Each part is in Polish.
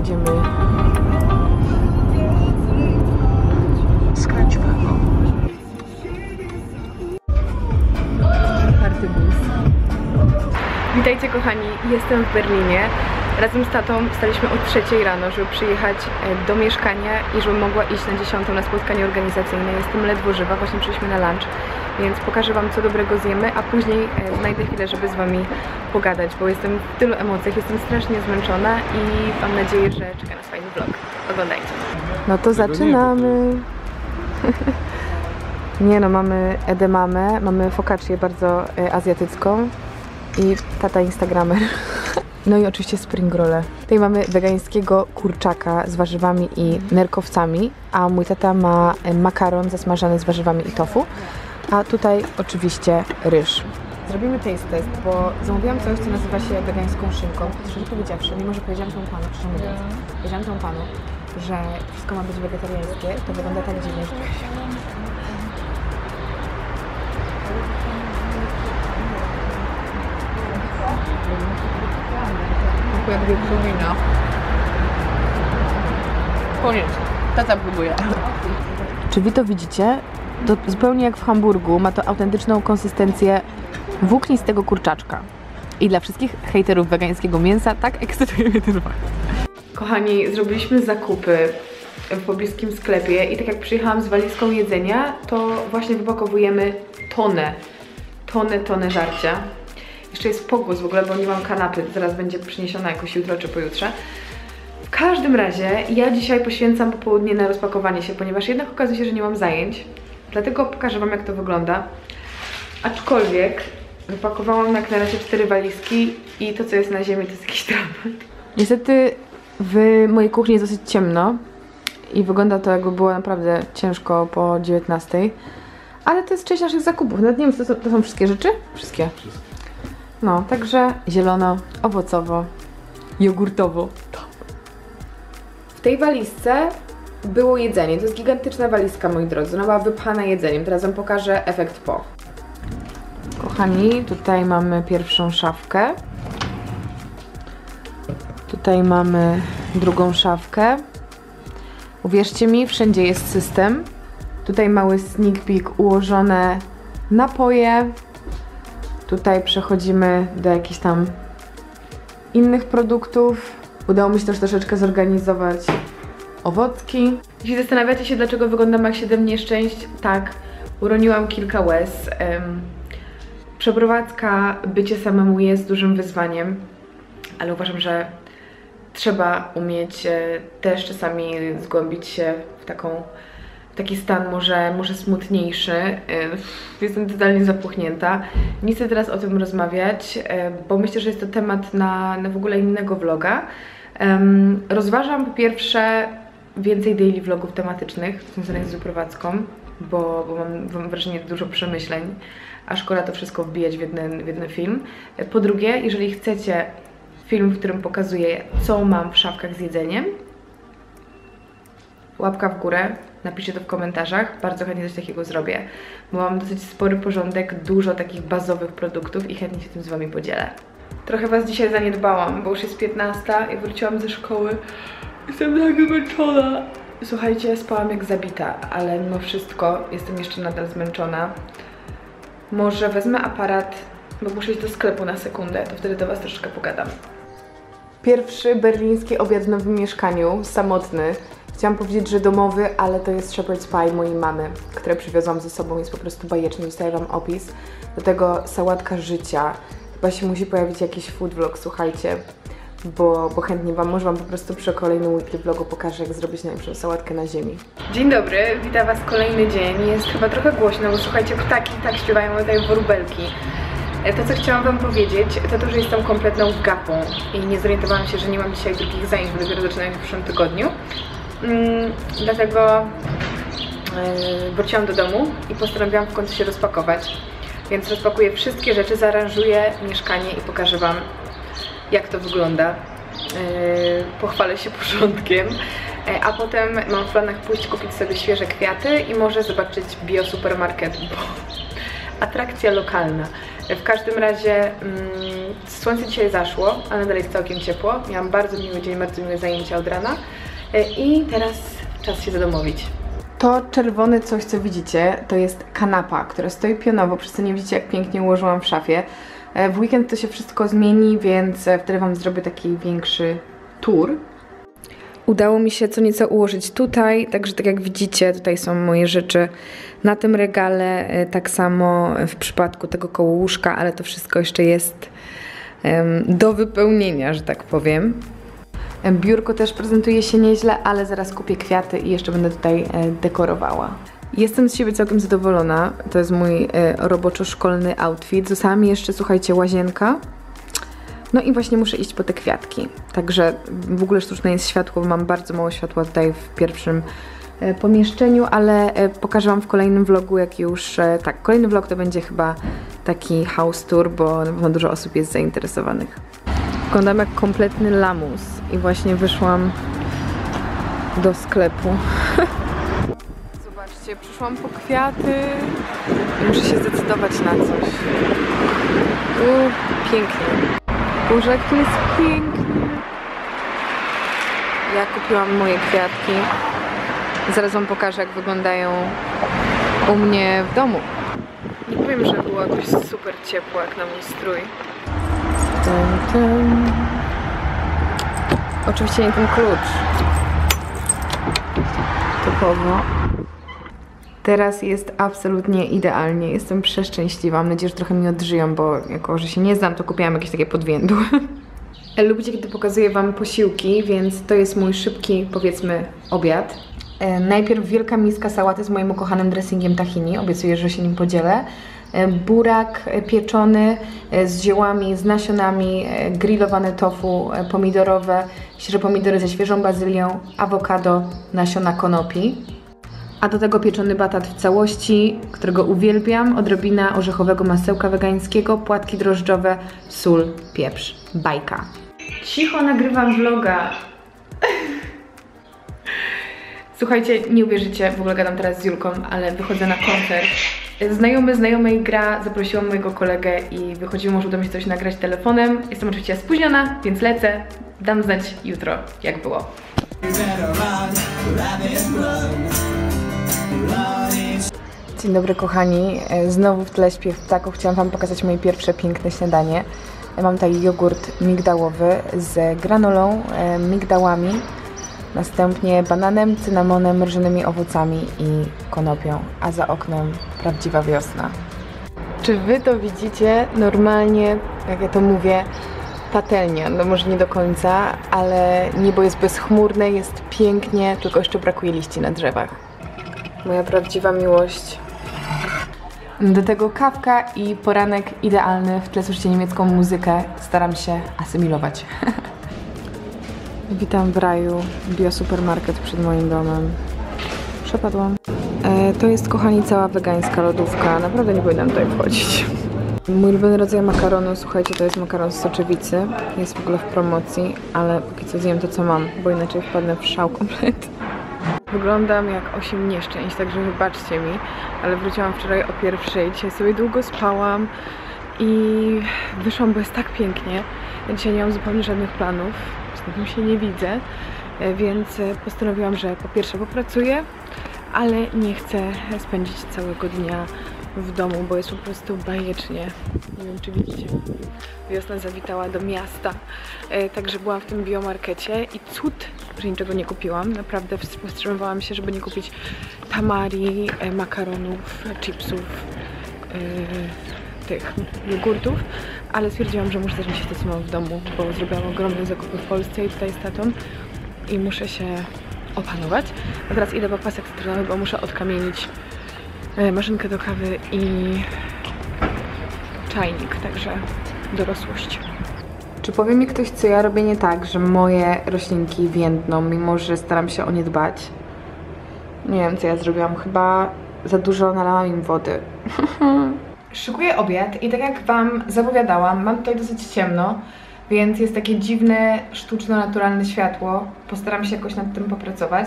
jedziemy. Skręć w prawo. Otwarty bus. Witajcie kochani, jestem w Berlinie. Razem z tatą wstaliśmy o 3 rano, żeby przyjechać do mieszkania i żebym mogła iść na 10 na spotkanie organizacyjne. Jestem ledwo żywa, właśnie przyszliśmy na lunch, więc pokażę wam co dobrego zjemy, a później znajdę chwilę, żeby z wami pogadać, bo jestem w tylu emocjach, jestem strasznie zmęczona i mam nadzieję, że czeka nas fajny vlog. Oglądajcie. No to zaczynamy. Nie no, mamy edamame, mamy focaccię bardzo azjatycką i tata instagramer. No i oczywiście spring rolle. Tutaj mamy wegańskiego kurczaka z warzywami i nerkowcami, a mój tata ma makaron zasmażany z warzywami i tofu, a tutaj oczywiście ryż. Zrobimy taste test, bo zamówiłam coś, co nazywa się wegańską szynką. Szczerze powiedziawszy, mimo że powiedziałam tą panu, powiedziałam tą panu, że wszystko ma być wegetariańskie, to wygląda tak dziwnie, że jak wieprzowina. Koniec. Tata próbuje. Czy wy to widzicie? To zupełnie jak w Hamburgu. Ma to autentyczną konsystencję włóknistego kurczaczka. I dla wszystkich hejterów wegańskiego mięsa tak ekscytuje mnie ten fakt. Kochani, zrobiliśmy zakupy w pobliskim sklepie i tak jak przyjechałam z walizką jedzenia, to właśnie wypakowujemy tonę żarcia. Jeszcze jest pogłos w ogóle, bo nie mam kanapy, zaraz będzie przyniesiona jakoś jutro czy pojutrze. W każdym razie ja dzisiaj poświęcam popołudnie na rozpakowanie się, ponieważ jednak okazuje się, że nie mam zajęć. Dlatego pokażę wam, jak to wygląda. Aczkolwiek wypakowałam na razie 4 walizki i to, co jest na ziemi, to jest jakiś dramat. Niestety w mojej kuchni jest dosyć ciemno i wygląda to, jakby było naprawdę ciężko po 19. Ale to jest część naszych zakupów. Nawet nie wiem, czy to są wszystkie rzeczy? Wszystkie. No, także zielono, owocowo, jogurtowo. W tej walizce było jedzenie. To jest gigantyczna walizka, moi drodzy. Ona była wypchana jedzeniem. Teraz wam pokażę efekt po. Kochani, tutaj mamy pierwszą szafkę. Tutaj mamy drugą szafkę. Uwierzcie mi, wszędzie jest system. Tutaj mały sneak peek, ułożone napoje. Tutaj przechodzimy do jakichś tam innych produktów. Udało mi się też troszeczkę zorganizować owocki. Jeśli zastanawiacie się, dlaczego wyglądam jak 7 nieszczęść, tak, uroniłam kilka łez. Przeprowadzka, bycie samemu jest dużym wyzwaniem, ale uważam, że trzeba umieć też czasami zgłębić się w taki stan może smutniejszy. Jestem totalnie zapuchnięta. Nie chcę teraz o tym rozmawiać, bo myślę, że jest to temat na w ogóle innego vloga. Rozważam po pierwsze więcej daily vlogów tematycznych związanych z wyprowadzką, bo mam wrażenie dużo przemyśleń, a szkoda to wszystko wbijać w jeden film. Po drugie, jeżeli chcecie film, w którym pokazuję, co mam w szafkach z jedzeniem, łapka w górę, napiszcie to w komentarzach, bardzo chętnie coś takiego zrobię, bo mam dosyć spory porządek, dużo takich bazowych produktów i chętnie się tym z wami podzielę. Trochę was dzisiaj zaniedbałam, bo już jest 15 i wróciłam ze szkoły. Jestem tak zmęczona. Słuchajcie, spałam jak zabita, ale mimo wszystko jestem jeszcze nadal zmęczona. Może wezmę aparat, bo muszę iść do sklepu na sekundę, to wtedy do was troszeczkę pogadam. Pierwszy berliński obiad w nowym mieszkaniu, samotny. Chciałam powiedzieć, że domowy, ale to jest shepherd's pie mojej mamy, które przywiozłam ze sobą, jest po prostu bajeczny, zostawię wam opis. Do tego sałatka życia. Chyba się musi pojawić jakiś food vlog, słuchajcie, bo chętnie może wam po prostu przy kolejnym weekly vlogu pokażę, jak zrobić najlepszą sałatkę na ziemi. Dzień dobry, witam was kolejny dzień. Jest chyba trochę głośno, bo słuchajcie, ptaki tak śpiewają, tutaj wróbelki. To, co chciałam wam powiedzieć, to, że jestem kompletną gapą i nie zorientowałam się, że nie mam dzisiaj drugich zajęć, bo dopiero zaczynają w przyszłym tygodniu. Dlatego wróciłam do domu i postanowiłam w końcu się rozpakować. Więc rozpakuję wszystkie rzeczy, zaaranżuję mieszkanie i pokażę wam, jak to wygląda. Pochwalę się porządkiem, a potem mam w planach pójść kupić sobie świeże kwiaty i może zobaczyć biosupermarket, bo atrakcja lokalna. W każdym razie Słońce dzisiaj zaszło, ale nadal jest całkiem ciepło. Miałam bardzo miły dzień, bardzo miłe zajęcia od rana. I teraz czas się zadomowić. To czerwone coś, co widzicie, to jest kanapa, która stoi pionowo, przez co nie widzicie, jak pięknie ułożyłam w szafie. W weekend to się wszystko zmieni, więc wtedy Wam zrobię taki większy tour. Udało mi się co nieco ułożyć tutaj, także tak jak widzicie, tutaj są moje rzeczy na tym regale, tak samo w przypadku tego koło łóżka, ale to wszystko jeszcze jest do wypełnienia, że tak powiem. Biurko też prezentuje się nieźle, ale zaraz kupię kwiaty i jeszcze będę tutaj dekorowała. Jestem z siebie całkiem zadowolona. To jest mój roboczo-szkolny outfit. Została mi jeszcze, słuchajcie, łazienka. No i właśnie muszę iść po te kwiatki. Także w ogóle sztuczne jest światło, bo mam bardzo mało światła tutaj w pierwszym pomieszczeniu, ale pokażę Wam w kolejnym vlogu, jak już... Tak, kolejny vlog to będzie chyba taki house tour, bo na pewno dużo osób jest zainteresowanych. Wyglądam jak kompletny lamus i właśnie wyszłam do sklepu. Zobaczcie, przyszłam po kwiaty i muszę się zdecydować na coś. Pięknie. Boże, jak tu jest pięknie. Ja kupiłam moje kwiatki. Zaraz Wam pokażę, jak wyglądają u mnie w domu. Nie powiem, że było jakoś super ciepło jak na mój strój. Oczywiście nie ten klucz. Typowo. Teraz jest absolutnie idealnie. Jestem przeszczęśliwa. Mam nadzieję, że trochę mi odżyją, bo jako, że się nie znam, to kupiłam jakieś takie podwiędło. Lubicie, kiedy pokazuję Wam posiłki, więc to jest mój szybki, powiedzmy, obiad. Najpierw wielka miska sałaty z moim ukochanym dressingiem tahini. Obiecuję, że się nim podzielę. Burak pieczony z ziołami, z nasionami, grillowane tofu pomidorowe, świeże pomidory ze świeżą bazylią, awokado, nasiona konopi. A do tego pieczony batat w całości, którego uwielbiam, odrobina orzechowego masełka wegańskiego, płatki drożdżowe, sól, pieprz, bajka. Cicho nagrywam vloga. Słuchajcie, nie uwierzycie, w ogóle gadam teraz z Julką, ale wychodzę na koncert. Znajomy znajomej gra, zaprosiłam mojego kolegę i wychodzimy, może uda mi się coś nagrać telefonem. Jestem oczywiście spóźniona, więc lecę. Dam znać jutro, jak było. Dzień dobry kochani, znowu w tle śpiew ptaków. Chciałam Wam pokazać moje pierwsze piękne śniadanie. Mam tutaj jogurt migdałowy z granolą, migdałami, następnie bananem, cynamonem, rżanymi owocami i konopią, a za oknem prawdziwa wiosna. Czy Wy to widzicie? Normalnie, jak ja to mówię, patelnia, no może nie do końca, ale niebo jest bezchmurne, jest pięknie, tylko jeszcze brakuje liści na drzewach. Moja prawdziwa miłość. Do tego kawka i poranek idealny. W tle słyszycie niemiecką muzykę. Staram się asymilować. Witam w raju. Biosupermarket przed moim domem. Przepadłam. To jest, kochani, cała wegańska lodówka. Naprawdę nie powinnam tutaj wchodzić. Mój ulubiony rodzaj makaronu, słuchajcie, to jest makaron z soczewicy. Jest w ogóle w promocji, ale póki co zjem to, co mam, bo inaczej wpadnę w szał kompletny. Wyglądam jak 8 nieszczęść, także wybaczcie mi, ale wróciłam wczoraj o 1:00, dzisiaj sobie długo spałam i wyszłam, bo jest tak pięknie. Ja dzisiaj nie mam zupełnie żadnych planów, z tym się nie widzę, więc postanowiłam, że po pierwsze popracuję, ale nie chcę spędzić całego dnia w domu, bo jest po prostu bajecznie. Nie wiem, czy widzicie. Wiosna zawitała do miasta. Także byłam w tym biomarkecie i cud, że niczego nie kupiłam. Naprawdę wstrzymywałam się, żeby nie kupić tamari, makaronów, chipsów, tych jogurtów, ale stwierdziłam, że muszę zacząć to, co mam w domu, bo zrobiłam ogromne zakupy w Polsce i tutaj z tatą i muszę się opanować. A teraz idę po pasek cytrynowy, bo muszę odkamienić maszynkę do kawy i czajnik, także dorosłość. Czy powie mi ktoś, co ja robię nie tak, że moje roślinki więdną, mimo że staram się o nie dbać? Nie wiem, co ja zrobiłam. Chyba za dużo nalałam im wody. Szykuję obiad i tak jak Wam zapowiadałam, mam tutaj dosyć ciemno, więc jest takie dziwne, sztuczno-naturalne światło. Postaram się jakoś nad tym popracować.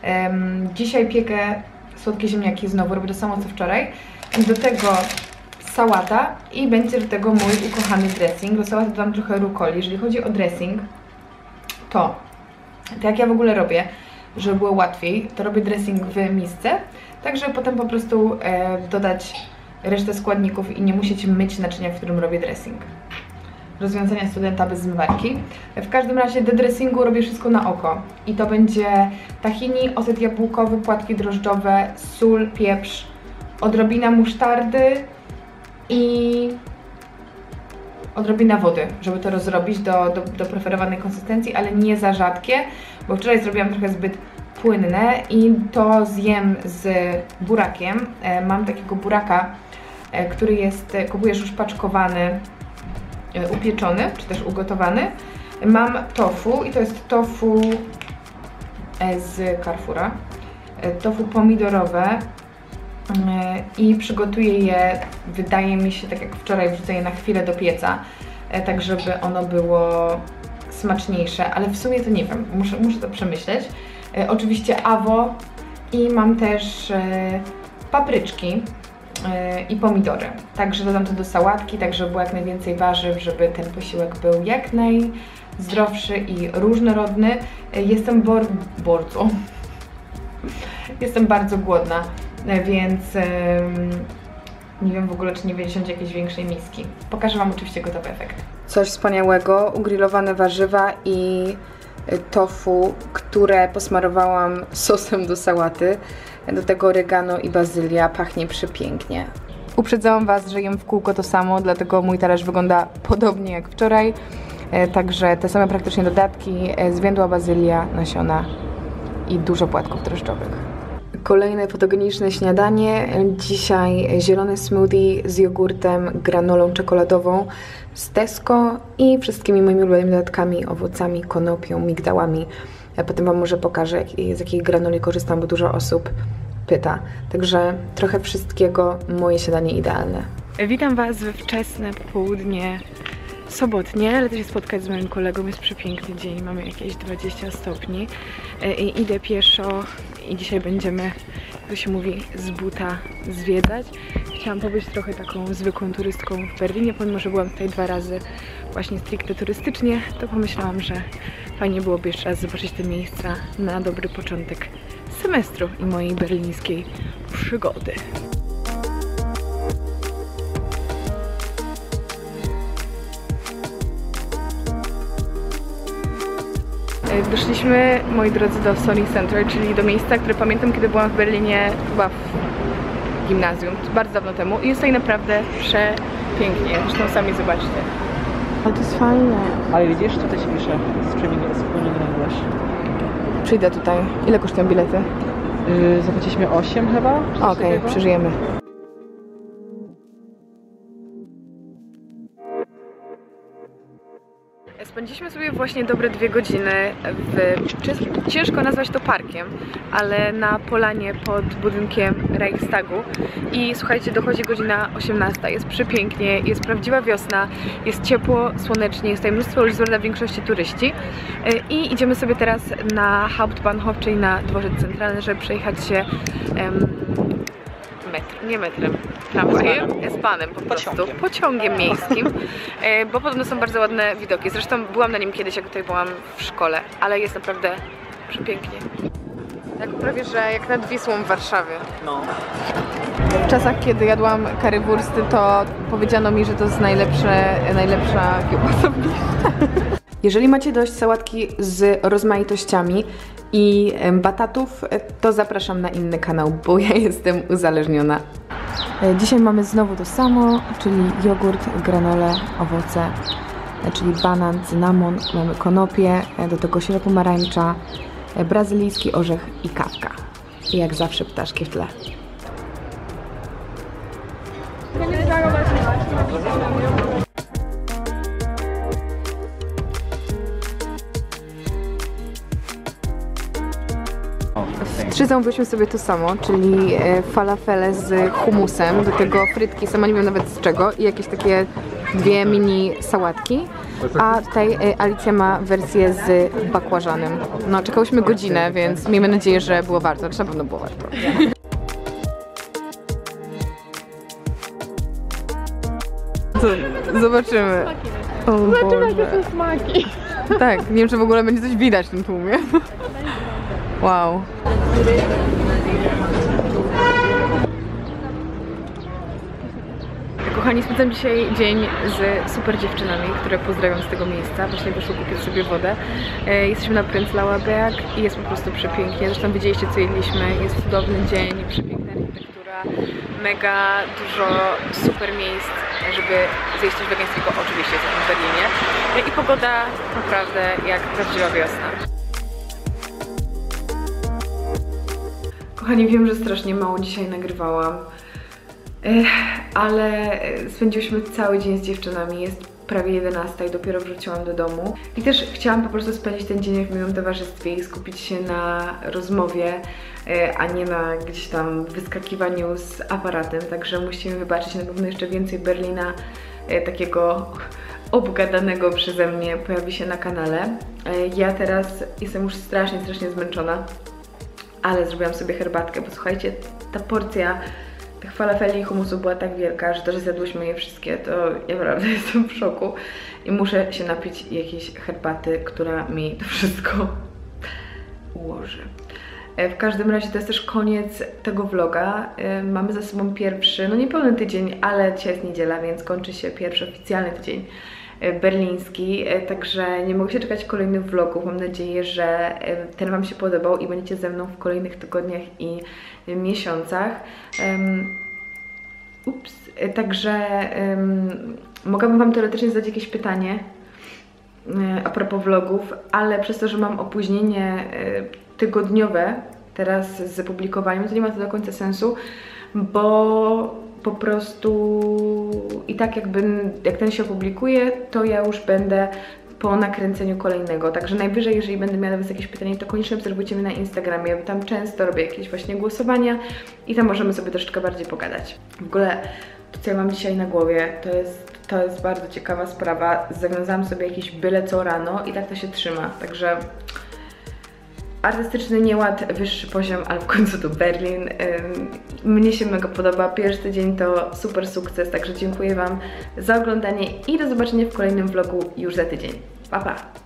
Dzisiaj piekę słodkie ziemniaki znowu, robię to samo co wczoraj. I do tego sałata i będzie do tego mój ukochany dressing. Do sałaty dodam trochę rukoli. Jeżeli chodzi o dressing, to jak ja w ogóle robię, żeby było łatwiej, to robię dressing w misce, tak żeby potem po prostu dodać resztę składników i nie musieć myć naczynia, w którym robię dressing. Rozwiązania studenta bez zmywarki. W każdym razie do dressingu robię wszystko na oko. I to będzie tahini, ocet jabłkowy, płatki drożdżowe, sól, pieprz, odrobina musztardy i odrobina wody, żeby to rozrobić do preferowanej konsystencji, ale nie za rzadkie, bo wczoraj zrobiłam trochę zbyt płynne i to zjem z burakiem. Mam takiego buraka, który jest, kupujesz już paczkowany, upieczony, czy też ugotowany. Mam tofu i to jest tofu z Carrefoura, tofu pomidorowe i przygotuję je, wydaje mi się, tak jak wczoraj, wrzucę je na chwilę do pieca, tak żeby ono było smaczniejsze, ale w sumie to nie wiem, muszę to przemyśleć. Oczywiście awo i mam też papryczki i pomidory. Także dodam to do sałatki, tak żeby było jak najwięcej warzyw, żeby ten posiłek był jak najzdrowszy i różnorodny. Jestem bardzo głodna, więc nie wiem w ogóle, czy nie wziąć jakiejś większej miski. Pokażę Wam oczywiście gotowy efekt. Coś wspaniałego, ugrillowane warzywa i tofu, które posmarowałam sosem do sałaty. Do tego oregano i bazylia, pachnie przepięknie. Uprzedzałam Was, że jem w kółko to samo, dlatego mój talerz wygląda podobnie jak wczoraj. Także te same praktycznie dodatki, zwiędła bazylia, nasiona i dużo płatków drożdżowych. Kolejne fotogeniczne śniadanie. Dzisiaj zielony smoothie z jogurtem, granolą czekoladową z Tesco i wszystkimi moimi ulubionymi dodatkami, owocami, konopią, migdałami. Ja potem Wam może pokażę, z jakiej granoli korzystam, bo dużo osób pyta. Także trochę wszystkiego, moje śniadanie idealne. Witam Was we wczesne popołudnie sobotnie, ale też się spotkać z moim kolegą. Jest przepiękny dzień, mamy jakieś 20 stopni i idę pieszo i dzisiaj będziemy, jak to się mówi, z buta zwiedzać. Chciałam pobyć trochę taką zwykłą turystką w Berlinie, pomimo że byłam tutaj 2 razy właśnie stricte turystycznie, to pomyślałam, że fajnie byłoby jeszcze raz zobaczyć te miejsca na dobry początek semestru i mojej berlińskiej przygody. Doszliśmy, moi drodzy, do Sony Center, czyli do miejsca, które pamiętam, kiedy byłam w Berlinie, chyba w gimnazjum, bardzo dawno temu. I jest tutaj naprawdę przepięknie, zresztą sami zobaczcie. Ale to jest fajne. Ale widzisz, tutaj się pisze streaming zupełnie nie nagrywasz. Przyjdę tutaj. Ile kosztują bilety? Zapłaciliśmy 8 chyba? Okej, przeżyjemy. Spędziliśmy sobie właśnie dobre 2 godziny ciężko nazwać to parkiem, ale na polanie pod budynkiem Reichstagu. I słuchajcie, dochodzi godzina 18, jest przepięknie, jest prawdziwa wiosna, jest ciepło, słonecznie, jest tutaj mnóstwo ludzi, w większości turyści. I idziemy sobie teraz na Hauptbahnhof, czyli na dworzec centralny, żeby przejechać się nie metrem, tramwajem, S-Bahnem po prostu, pociągiem miejskim, bo podobno są bardzo ładne widoki. Zresztą byłam na nim kiedyś, jak tutaj byłam w szkole, ale jest naprawdę przepięknie. Tak prawie, że jak nad Wisłą w Warszawie. No. W czasach, kiedy jadłam currywursty, to powiedziano mi, że to jest najlepsza kiełbasa w mieście. Jeżeli macie dość sałatki z rozmaitościami i batatów, to zapraszam na inny kanał, bo ja jestem uzależniona. Dzisiaj mamy znowu to samo, czyli jogurt, granole, owoce, czyli banan, cynamon, mamy konopie, do tego sierop pomarańcza, brazylijski orzech i kawka. I jak zawsze ptaszki w tle. W 3 zamówiliśmy sobie to samo, czyli falafele z hummusem, do tego frytki, sama nie wiem nawet z czego, i jakieś takie 2 mini sałatki. A tutaj Alicja ma wersję z bakłażanem. No, czekałyśmy godzinę, więc miejmy nadzieję, że było warto, znaczy na pewno było warto. Co? Zobaczymy. O Zobaczymy, jakie Boże. są smaki. Tak, nie wiem, czy w ogóle będzie coś widać w tym tłumie. Wow. Kochani, spędzam dzisiaj dzień z super dziewczynami, które pozdrawiam z tego miejsca. Właśnie wyszło kupić sobie wodę. Jesteśmy na Prenzlauer Berg i jest po prostu przepięknie. Zresztą widzieliście, co jedliśmy. Jest cudowny dzień, przepiękna architektura, mega dużo super miejsc, żeby zjeść coś wegańskiego. Oczywiście jesteśmy w Berlinie. I pogoda naprawdę jak prawdziwa wiosna. Kochani, wiem, że strasznie mało dzisiaj nagrywałam. Ale spędziłyśmy cały dzień z dziewczynami, jest prawie 11 i dopiero wróciłam do domu. I też chciałam po prostu spędzić ten dzień w miłym towarzystwie i skupić się na rozmowie, a nie na gdzieś tam wyskakiwaniu z aparatem. Także musimy wybaczyć, na pewno jeszcze więcej Berlina takiego obgadanego przeze mnie pojawi się na kanale. Ja teraz jestem już strasznie zmęczona, ale zrobiłam sobie herbatkę, bo słuchajcie, ta porcja tych falafeli i humusu była tak wielka, że to, że zjadłyśmy je wszystkie, to ja naprawdę jestem w szoku i muszę się napić jakiejś herbaty, która mi to wszystko ułoży. W każdym razie to jest też koniec tego vloga. Mamy za sobą pierwszy, no niepełny tydzień, ale dzisiaj jest niedziela, więc kończy się pierwszy oficjalny tydzień berliński, także nie mogę się czekać kolejnych vlogów. Mam nadzieję, że ten Wam się podobał i będziecie ze mną w kolejnych tygodniach i miesiącach. Także mogłabym Wam teoretycznie zadać jakieś pytanie a propos vlogów, ale przez to, że mam opóźnienie tygodniowe teraz z publikowaniem, to nie ma to do końca sensu, bo po prostu i tak jak ten się opublikuje, to ja już będę po nakręceniu kolejnego. Także najwyżej, jeżeli będę miała jakieś pytanie, to koniecznie obserwujcie mnie na Instagramie, bo tam często robię jakieś właśnie głosowania i tam możemy sobie troszeczkę bardziej pogadać. W ogóle to, co ja mam dzisiaj na głowie, to jest bardzo ciekawa sprawa. Zawiązałam sobie jakieś byle co rano i tak to się trzyma. Także artystyczny nieład, wyższy poziom, ale w końcu to Berlin. Mnie się mega podoba. Pierwszy tydzień to super sukces, także dziękuję Wam za oglądanie i do zobaczenia w kolejnym vlogu już za tydzień. Pa, pa!